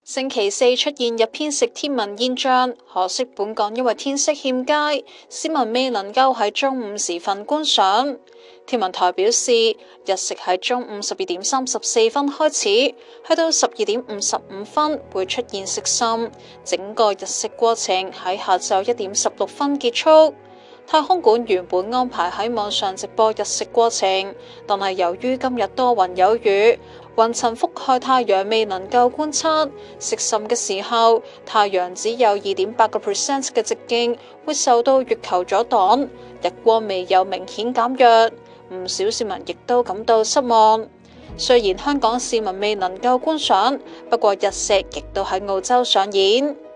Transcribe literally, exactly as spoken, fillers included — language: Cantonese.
星期四出現日偏食天文現象，可惜本港因為天色欠佳，市民未能夠喺中午時分觀賞。天文台表示，日食喺中午十二點三十四分開始，去到十二點五十五分會出現食滲，整個日食過程喺下晝一點十六分結束。太空館原本安排喺網上直播日食過程，但係由於今日多雲有雨，雲層覆蓋太陽未能夠觀測。食滲嘅時候，太陽只有二點八個 percent 嘅直徑會受到月球阻擋，日光未有明顯減弱。唔少市民亦都感到失望。雖然香港市民未能夠觀賞，不過日食亦都喺澳洲上演。